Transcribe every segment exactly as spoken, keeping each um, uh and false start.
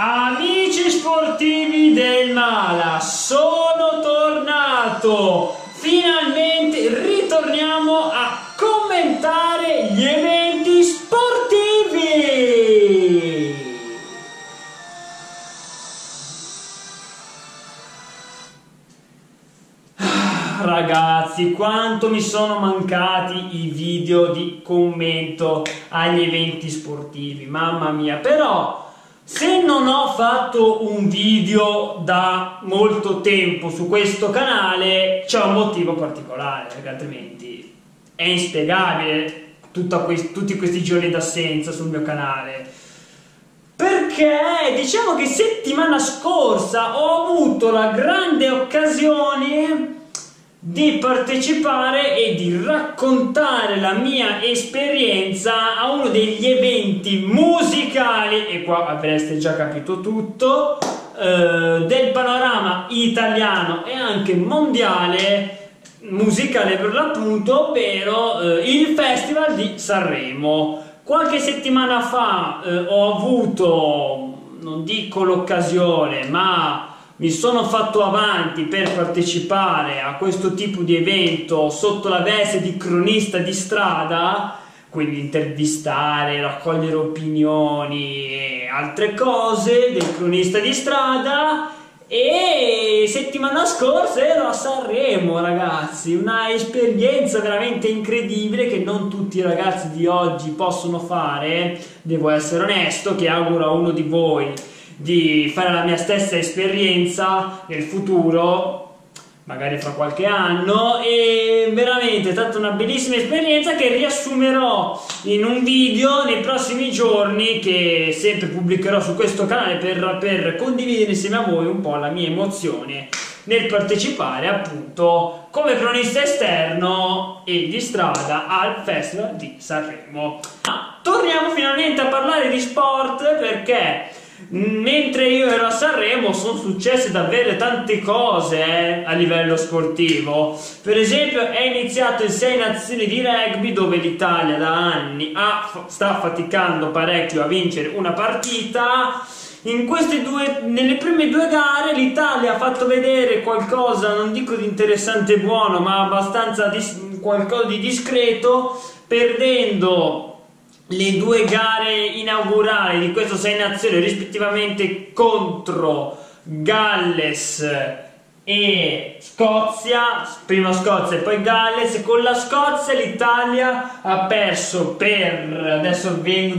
Amici sportivi del Mala, sono tornato! Finalmente ritorniamo a commentare gli eventi sportivi! Ah, ragazzi, quanto mi sono mancati i video di commento agli eventi sportivi, mamma mia! Però se non ho fatto un video da molto tempo su questo canale c'è un motivo particolare, perché altrimenti è inspiegabile questi, tutti questi giorni d'assenza sul mio canale. Perché diciamo che settimana scorsa ho avuto la grande occasione di partecipare e di raccontare la mia esperienza a uno degli eventi musicali, e qua avreste già capito tutto, eh, del panorama italiano e anche mondiale musicale per l'appunto, ovvero eh, il Festival di Sanremo. Qualche settimana fa eh, ho avuto, non dico l'occasione, ma mi sono fatto avanti per partecipare a questo tipo di evento sotto la veste di cronista di strada, quindi intervistare, raccogliere opinioni e altre cose del cronista di strada. E settimana scorsa ero a Sanremo, ragazzi, una esperienza veramente incredibile che non tutti i ragazzi di oggi possono fare. Devo essere onesto, che auguro a uno di voi di fare la mia stessa esperienza nel futuro, magari fra qualche anno, e veramente è stata una bellissima esperienza che riassumerò in un video nei prossimi giorni, che sempre pubblicherò su questo canale per, per condividere insieme a voi un po' la mia emozione nel partecipare appunto come cronista esterno e di strada al Festival di Sanremo. Ma torniamo finalmente a parlare di sport, perché mentre io ero a Sanremo sono successe davvero tante cose eh, a livello sportivo. Per esempio è iniziato il Sei Nazioni di rugby, dove l'Italia da anni ha, sta faticando parecchio a vincere una partita. In queste due, nelle prime due gare l'Italia ha fatto vedere qualcosa, non dico di interessante e buono, ma abbastanza dis, qualcosa di discreto, perdendo le due gare inaugurali di questo Sei Nazioni rispettivamente contro Galles e Scozia, prima Scozia e poi Galles. E con la Scozia l'Italia ha perso per, adesso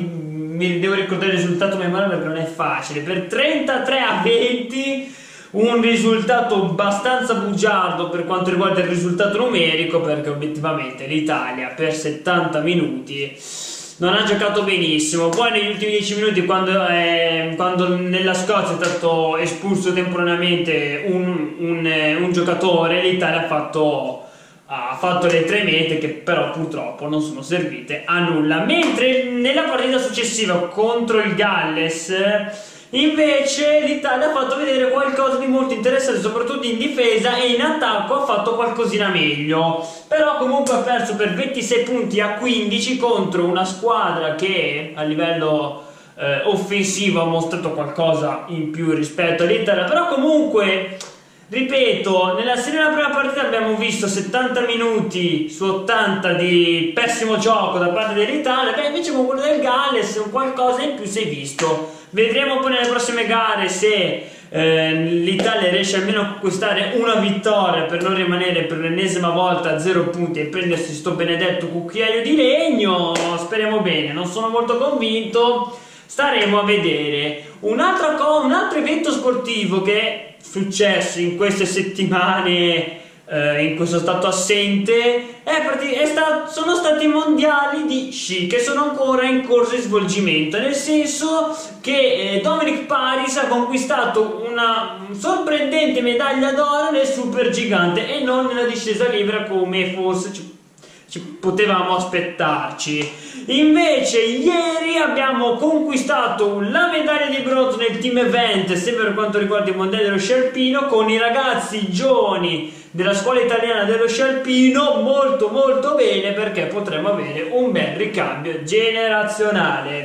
mi devo ricordare il risultato memoria perché non è facile, per trentatré a venti, un risultato abbastanza bugiardo per quanto riguarda il risultato numerico, perché obiettivamente l'Italia per settanta minuti non ha giocato benissimo. Poi negli ultimi dieci minuti, quando, eh, quando nella Scozia è stato espulso temporaneamente un, un, un giocatore, l'Italia ha fatto, ha fatto le tre mete che però purtroppo non sono servite a nulla. Mentre nella partita successiva contro il Galles invece l'Italia ha fatto vedere qualcosa di molto interessante, soprattutto in difesa, e in attacco ha fatto qualcosina meglio. Però comunque ha perso per ventisei punti a quindici contro una squadra che a livello eh, offensivo ha mostrato qualcosa in più rispetto all'Italia. Però comunque, ripeto, nella serie della prima partita abbiamo visto settanta minuti su ottanta di pessimo gioco da parte dell'Italia, che invece con quello del Galles un qualcosa in più si è visto. Vedremo poi nelle prossime gare se eh, l'Italia riesce almeno a conquistare una vittoria per non rimanere per l'ennesima volta a zero punti e prendersi sto benedetto cucchiaio di legno. Speriamo bene, non sono molto convinto, staremo a vedere. Un altro, un altro evento sportivo che è successo in queste settimane eh, in cui sono stato assente è, è stato, sono stati i mondiali di sci, che sono ancora in corso di svolgimento, nel senso che eh, Dominic Paris ha conquistato una sorprendente medaglia d'oro nel supergigante e non nella discesa libera come forse ci, ci potevamo aspettarci. Invece ieri abbiamo conquistato la medaglia di bronzo nel team event, sempre per quanto riguarda i mondiali dello sci alpino, con i ragazzi giovani della scuola italiana dello sci alpino. Molto molto bene, perché potremo avere un bel ricambio generazionale.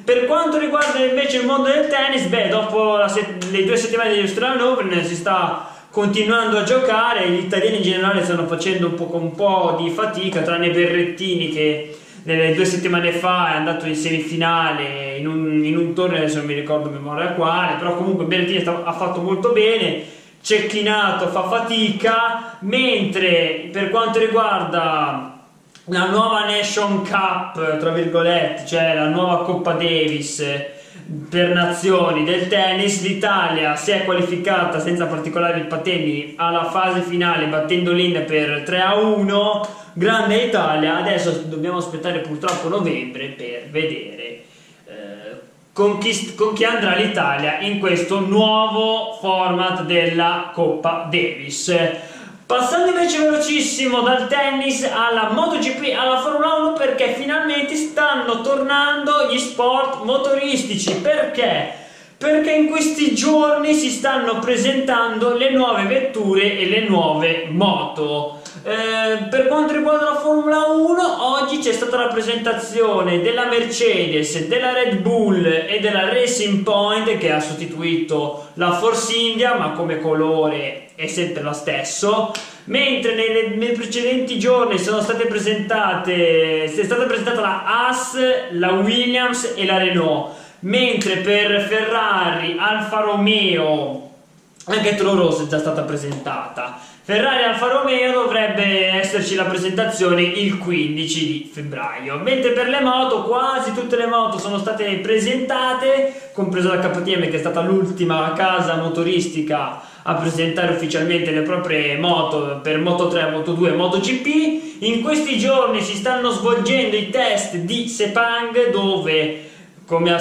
Per quanto riguarda invece il mondo del tennis, beh, dopo la le due settimane di Australian Open si sta continuando a giocare, gli italiani in generale stanno facendo un po', un po' di fatica, tranne Berrettini che nelle due settimane fa è andato in semifinale in un, in un torneo, adesso non mi ricordo memoria quale, però comunque Berrettini ha fatto molto bene. Cecchinato fa fatica, mentre per quanto riguarda la nuova Nation Cup, tra virgolette, cioè la nuova Coppa Davis per nazioni del tennis, l'Italia si è qualificata senza particolari patemi alla fase finale battendo l'India per tre a uno. Grande Italia, adesso dobbiamo aspettare purtroppo novembre per vedere eh, con, chi, con chi andrà l'Italia in questo nuovo format della Coppa Davis. Passando invece velocissimo dal tennis alla MotoGP, alla Formula uno, perché finalmente stanno tornando gli sport motoristici. Perché? Perché in questi giorni si stanno presentando le nuove vetture e le nuove moto. Eh, per quanto riguarda la Formula uno, oggi c'è stata la presentazione della Mercedes, della Red Bull e della Racing Point, che ha sostituito la Force India, ma come colore è sempre lo stesso. Mentre nelle, nei precedenti giorni sono state presentate è stata presentata la Haas, la Williams e la Renault, mentre per Ferrari, Alfa Romeo, anche Toro Rosso è già stata presentata. Ferrari e Alfa Romeo dovrebbe esserci la presentazione il quindici di febbraio, mentre per le moto quasi tutte le moto sono state presentate, compresa la K T M che è stata l'ultima casa motoristica a presentare ufficialmente le proprie moto per Moto tre, Moto due e MotoGP. In questi giorni si stanno svolgendo i test di Sepang, dove come al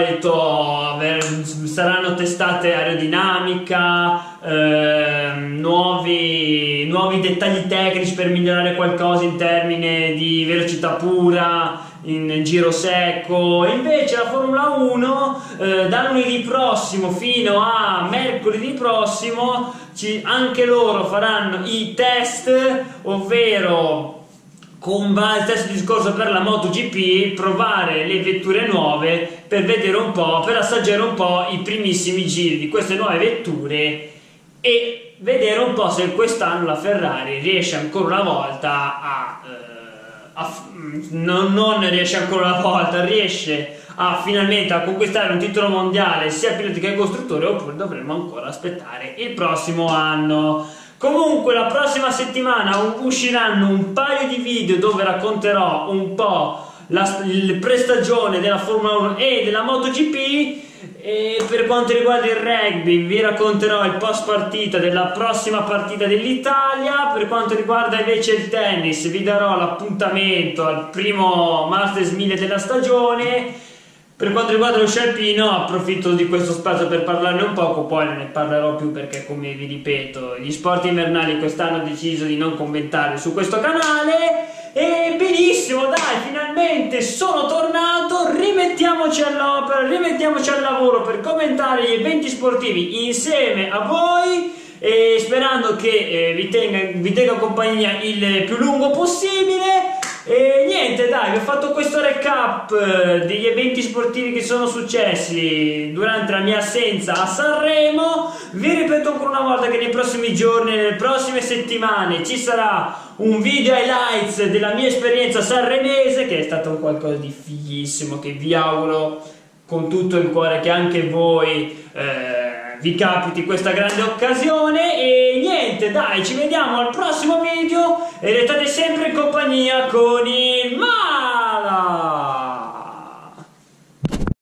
solito saranno testate aerodinamica, eh, nuovi, nuovi dettagli tecnici per migliorare qualcosa in termini di velocità pura, in giro secco. Invece la Formula uno eh, da lunedì prossimo fino a mercoledì prossimo ci, anche loro faranno i test, ovvero con il stesso discorso per la MotoGP, provare le vetture nuove per vedere un po', per assaggiare un po' i primissimi giri di queste nuove vetture e vedere un po' se quest'anno la Ferrari riesce ancora una volta a, eh, a non, non riesce ancora una volta, riesce a finalmente a conquistare un titolo mondiale sia piloti che costruttori, oppure dovremo ancora aspettare il prossimo anno. Comunque la prossima settimana usciranno un paio di video dove racconterò un po' la, la prestagione della Formula uno e della MotoGP, e per quanto riguarda il rugby vi racconterò il post partita della prossima partita dell'Italia. Per quanto riguarda invece il tennis vi darò l'appuntamento al primo Masters mille della stagione. Per quanto riguarda lo sci alpino approfitto di questo spazio per parlarne un poco, poi non ne parlerò più perché, come vi ripeto, gli sport invernali quest'anno ho deciso di non commentare su questo canale. E benissimo, dai, finalmente sono tornato, rimettiamoci all'opera, rimettiamoci al lavoro per commentare gli eventi sportivi insieme a voi, e sperando che eh, vi, tenga, vi tenga compagnia il più lungo possibile. E niente, dai, vi ho fatto questo recap eh, degli eventi sportivi che sono successi durante la mia assenza a Sanremo. Vi ripeto ancora una volta che nei prossimi giorni, nelle prossime settimane ci sarà un video highlights della mia esperienza sanremese, che è stato qualcosa di fighissimo, che vi auguro con tutto il cuore che anche voi eh, vi capiti questa grande occasione. E niente, dai, ci vediamo al prossimo video e restate sempre in compagnia con il Mario.